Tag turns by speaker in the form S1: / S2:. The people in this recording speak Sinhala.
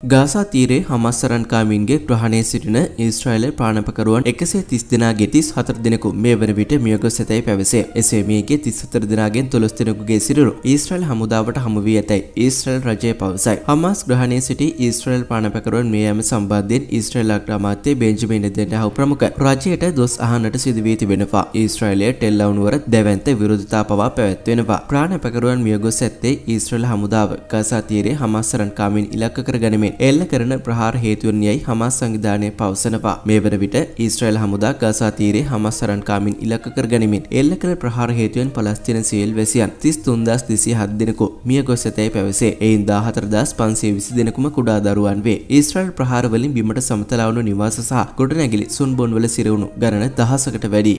S1: ගාසා තීරයේ හමාස් සරණකාමීන්ගේ ග්‍රහණයේ සිටින ඊශ්‍රායලයේ ප්‍රාණපකරුවන් 130 දෙනාගේ 34 දෙනෙකු මේ වන විට මිය ගොස් ඇතැයි පැවසේ. එසේ මියගේ 34 දෙනාගෙන් 12 දෙනෙකුගේ සිරුරු ඊශ්‍රායල් හමුදාවට හමු වී ඇතැයි ඊශ්‍රායල් රජය පවසයි. හමාස් ග්‍රහණයේ සිටි ඊශ්‍රායල් ප්‍රාණපකරුවන් මිය යාම සම්බන්ධයෙන් ඊශ්‍රායල් අග්‍රාමාත්‍ය බෙන්ජමින් නෙතන්යාහු ප්‍රමුඛ රජයට දොස් අහන්නට සිදු වී තිබෙනවා. ඊශ්‍රායලයේ ටෙල් අවුනුවර දැවැන්ත විරෝධතා පවා පැවැත්වෙනවා. ප්‍රාණපකරුවන් මිය ගොස් ඇත්තේ ඊශ්‍රායල් හමුදාව ගාසා තීරයේ හමාස් සරණකාමීන් ඉලක්ක කරගනිමින් එල්ල කරන ප්‍රහාර හේතුන් යයි හමාස් සංවිධානය පවසනවා. මේ වන විට ඊශ්‍රායල් හමුදා ගාසා තීරයේ හමාස් සරණකාමීන් ඉලක්ක කරගනිමින් එල්ල කරන ප්‍රහාර හේතුවෙන් පලස්තීන සිවිල් වැසියන් 33207 දෙනෙකු මිය ගොස් ඇතැයි පැවසේ. එයින් 14520 දෙනෙකුම කුඩා දරුවන් වේ. ඊශ්‍රායල් ප්‍රහාර වලින් බිමට සමතලා වුණු නිවාස සහ ගොඩනැගිලි සුන්බොන් වල සිරවුණු ගණන දහසකට වැඩි.